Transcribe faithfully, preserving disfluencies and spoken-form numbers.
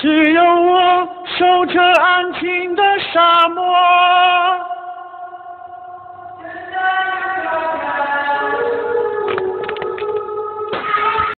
只有我守着安静的沙漠。